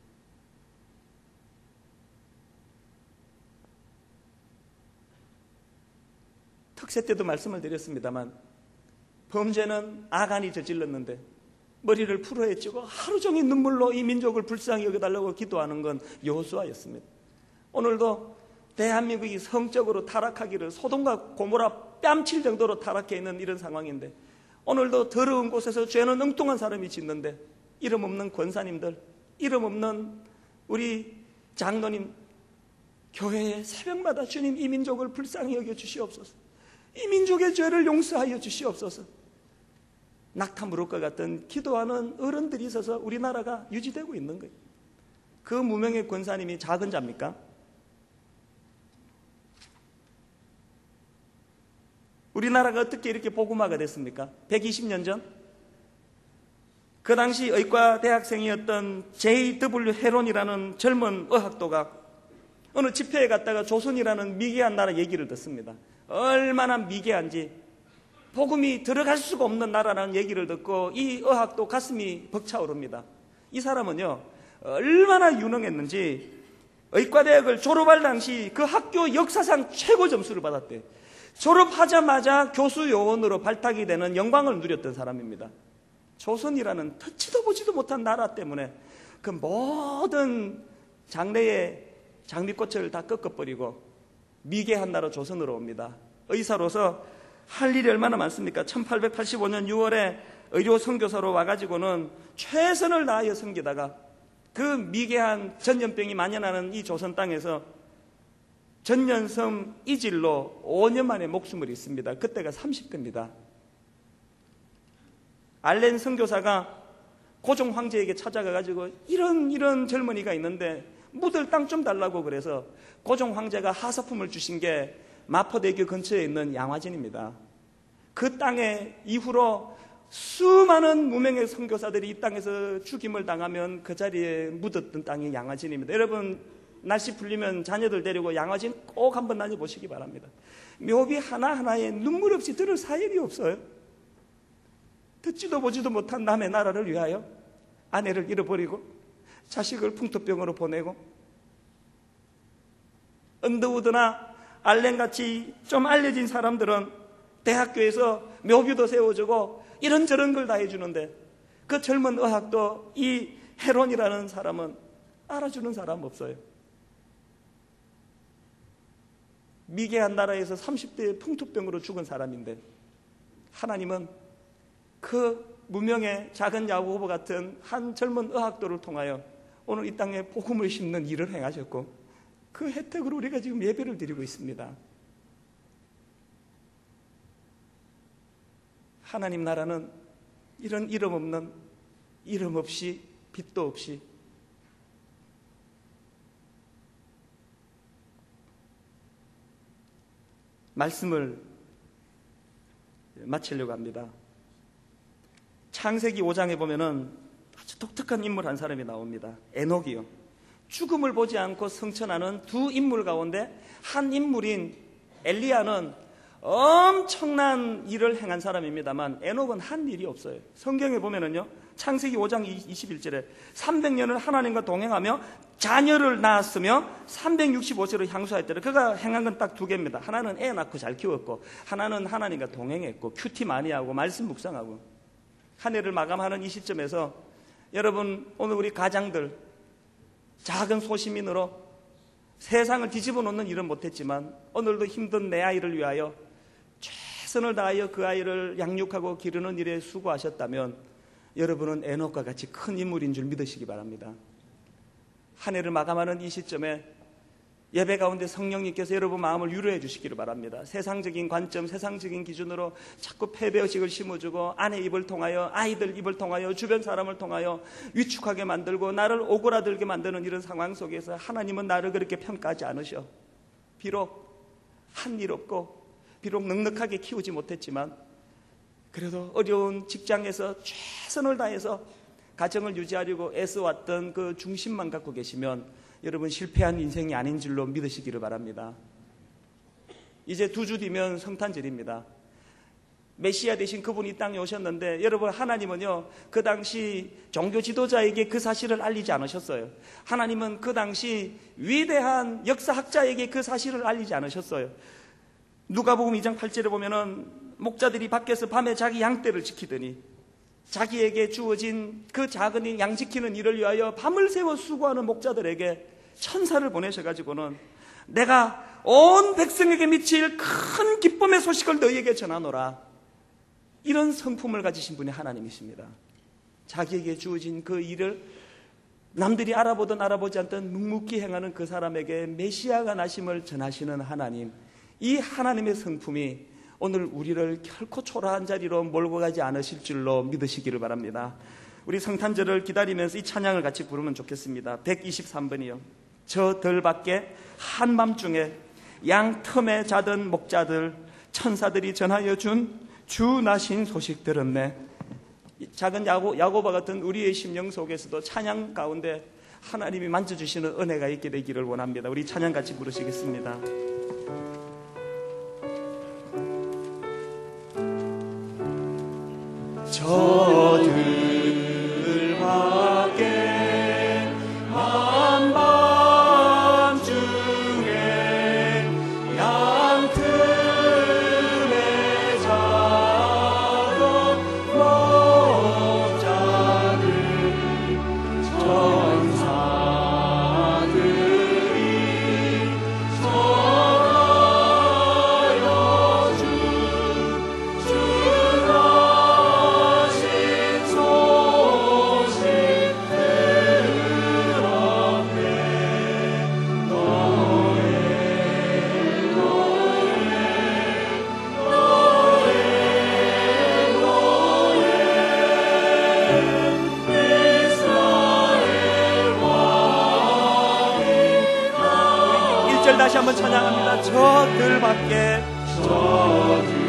특세 때도 말씀을 드렸습니다만 범죄는 아간이 저질렀는데 머리를 풀어헤치고 하루 종일 눈물로 이 민족을 불쌍히 여겨달라고 기도하는 건 여호수아였습니다. 오늘도 대한민국이 성적으로 타락하기를 소돔과 고모라 뺨칠 정도로 타락해 있는 이런 상황인데 오늘도 더러운 곳에서 죄는 엉뚱한 사람이 짓는데 이름 없는 권사님들, 이름 없는 우리 장로님, 교회에 새벽마다 주님 이 민족을 불쌍히 여겨 주시옵소서, 이 민족의 죄를 용서하여 주시옵소서, 낙타무릎과 같은 기도하는 어른들이 있어서 우리나라가 유지되고 있는 거예요. 그 무명의 권사님이 작은 자입니까? 우리나라가 어떻게 이렇게 복음화가 됐습니까? 백이십 년 전? 그 당시 의과 대학생이었던 제이 더블유 헤론이라는 젊은 의학도가 어느 집회에 갔다가 조선이라는 미개한 나라 얘기를 듣습니다. 얼마나 미개한지 복음이 들어갈 수가 없는 나라라는 얘기를 듣고 이 의학도 가슴이 벅차오릅니다. 이 사람은요 얼마나 유능했는지 의과대학을 졸업할 당시 그 학교 역사상 최고 점수를 받았대요. 졸업하자마자 교수 요원으로 발탁이 되는 영광을 누렸던 사람입니다. 조선이라는 듣지도 보지도 못한 나라 때문에 그 모든 장래의 장미꽃을 다 꺾어버리고 미개한 나라 조선으로 옵니다. 의사로서 할 일이 얼마나 많습니까? 천팔백팔십오 년 유월에 의료 선교사로 와가지고는 최선을 다하여 섬기다가 그 미개한 전염병이 만연하는 이 조선 땅에서 전년섬 이질로 오 년 만에 목숨을 잃습니다. 그때가 삼십 대입니다. 알렌 선교사가 고종 황제에게 찾아가가지고 이런 이런 젊은이가 있는데 묻을 땅 좀 달라고 그래서 고종 황제가 하사품을 주신 게 마포대교 근처에 있는 양화진입니다. 그 땅에 이후로 수많은 무명의 선교사들이 이 땅에서 죽임을 당하면 그 자리에 묻었던 땅이 양화진입니다. 여러분 날씨 풀리면 자녀들 데리고 양화진 꼭 한번 다녀보시기 바랍니다. 묘비 하나하나에 눈물 없이 들을 사연이 없어요. 듣지도 보지도 못한 남의 나라를 위하여 아내를 잃어버리고 자식을 풍토병으로 보내고 언더우드나 알렌같이 좀 알려진 사람들은 대학교에서 묘비도 세워주고 이런저런 걸 다 해주는데 그 젊은 의학도 이 헤론이라는 사람은 알아주는 사람 없어요. 미개한 나라에서 삼십 대의 풍토병으로 죽은 사람인데 하나님은 그 무명의 작은 야고보 같은 한 젊은 의학도를 통하여 오늘 이 땅에 복음을 심는 일을 행하셨고 그 혜택으로 우리가 지금 예배를 드리고 있습니다. 하나님 나라는 이런 이름 없는, 이름 없이 빛도 없이 말씀을 마치려고 합니다. 창세기 오 장에 보면은 아주 독특한 인물 한 사람이 나옵니다. 에녹이요. 죽음을 보지 않고 성천하는 두 인물 가운데 한 인물인 엘리야는 엄청난 일을 행한 사람입니다만 에녹은 한 일이 없어요. 성경에 보면은요, 창세기 오 장 이십일 절에 삼백 년을 하나님과 동행하며 자녀를 낳았으며 삼백육십오 세로 향수하였더라. 그가 행한 건 딱 두 개입니다. 하나는 애 낳고 잘 키웠고, 하나는 하나님과 동행했고, 큐티 많이 하고, 말씀 묵상하고. 한 해를 마감하는 이 시점에서 여러분, 오늘 우리 가장들 작은 소시민으로 세상을 뒤집어 놓는 일은 못했지만 오늘도 힘든 내 아이를 위하여 최선을 다하여 그 아이를 양육하고 기르는 일에 수고하셨다면 여러분은 에녹과 같이 큰 인물인 줄 믿으시기 바랍니다. 한 해를 마감하는 이 시점에 예배 가운데 성령님께서 여러분 마음을 유로해 주시기를 바랍니다. 세상적인 관점, 세상적인 기준으로 자꾸 패배의식을 심어주고 아내 입을 통하여, 아이들 입을 통하여, 주변 사람을 통하여 위축하게 만들고 나를 오그라들게 만드는 이런 상황 속에서 하나님은 나를 그렇게 평가하지 않으셔. 비록 한 일 없고 비록 넉넉하게 키우지 못했지만 그래도 어려운 직장에서 최선을 다해서 가정을 유지하려고 애써왔던 그 중심만 갖고 계시면 여러분 실패한 인생이 아닌 줄로 믿으시기를 바랍니다. 이제 두 주 뒤면 성탄절입니다. 메시아 되신 그분이 이 땅에 오셨는데 여러분, 하나님은요 그 당시 종교 지도자에게 그 사실을 알리지 않으셨어요. 하나님은 그 당시 위대한 역사학자에게 그 사실을 알리지 않으셨어요. 누가복음 이 장 팔 절에 보면은 목자들이 밖에서 밤에 자기 양떼를 지키더니 자기에게 주어진 그 작은 양 지키는 일을 위하여 밤을 새워 수고하는 목자들에게 천사를 보내셔가지고는 내가 온 백성에게 미칠 큰 기쁨의 소식을 너희에게 전하노라. 이런 성품을 가지신 분이 하나님이십니다. 자기에게 주어진 그 일을 남들이 알아보든 알아보지 않든 묵묵히 행하는 그 사람에게 메시아가 나심을 전하시는 하나님, 이 하나님의 성품이 오늘 우리를 결코 초라한 자리로 몰고 가지 않으실 줄로 믿으시기를 바랍니다. 우리 성탄절을 기다리면서 이 찬양을 같이 부르면 좋겠습니다. 백이십삼 번이요. 저 들밖에 한밤중에 양 틈에 자던 목자들, 천사들이 전하여 준 주 나신 소식 들었네. 작은 야고, 야고보 같은 우리의 심령 속에서도 찬양 가운데 하나님이 만져주시는 은혜가 있게 되기를 원합니다. 우리 찬양 같이 부르시겠습니다. 저 들 밖에 한밤중에 양 틈에 자던 목자들, 천사들이 전하여 준 다시 한번 찬양합니다. 저들 밖에 저들